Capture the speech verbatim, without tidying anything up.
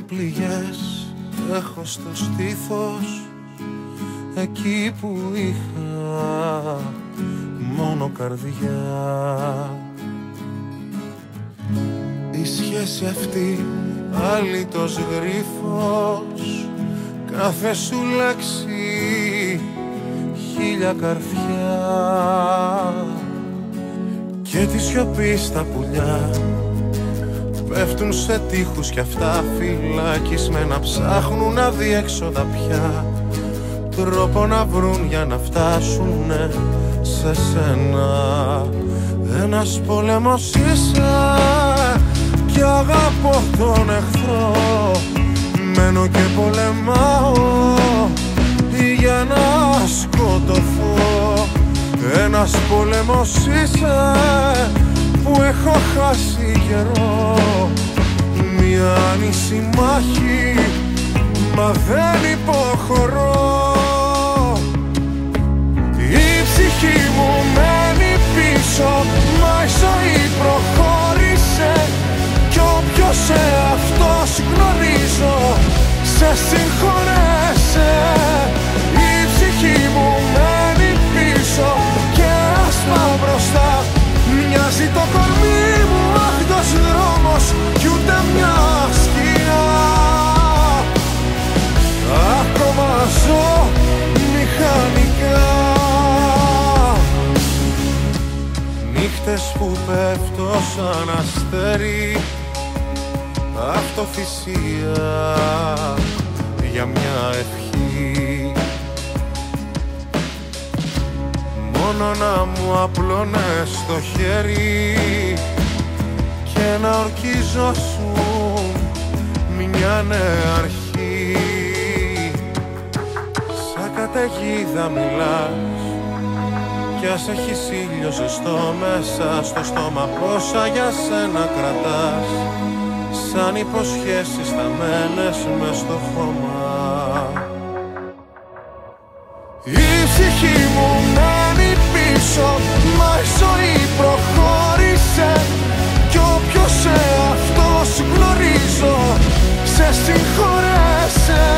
πληγές έχω στο στήθος, εκεί που είχα μόνο καρδιά. Η σχέση αυτή αλήτως γρίφος, κάθε σου λέξη χίλια καρδιά. Και τη σιωπή στα πουλιά πέφτουν σε τείχους κι αυτά φυλακισμένα, ψάχνουν αδιέξοδα πια, τρόπο να βρουν για να φτάσουνε σε σένα. Ένας πόλεμος είσαι κι αγαπώ τον εχθρό, μένω και πολεμάω για να σκοτωθώ. Ένας πόλεμος είσαι που έχω χάσει καιρό, μια άνηση μάχη μα δεν υποχωρώ. Η ψυχή μου μένει πίσω, μα η ζωή προχώρησε, κι όποιος εαυτός γνωρίζω σε συγχωρέσε. Η ψυχή μου μένει πίσω και ας πάω μπροστά, μοιάζει το κορμί μου άχτος δρόμος κι ούτε μια σκιά. Ακόμα ζω μηχανικά, νύχτες που πέφτω σαν αστέρι, αυτοθυσία για μια ευχή. Μόνο να μου απλώνες το χέρι και να ορκίζωσουν μια νέα αρχή. Σαν καταιγίδα μιλάς κι ας έχεις ήλιο ζεστό μέσα στο στόμα, πόσα για σένα κρατάς, σαν υποσχέσεις θαμμένες μες στο χώμα. Η ψυχή μου μένει πίσω, μα η ζωή προχώρησε, κι όποιος εαυτός γνωρίζω σε συγχωρέσε.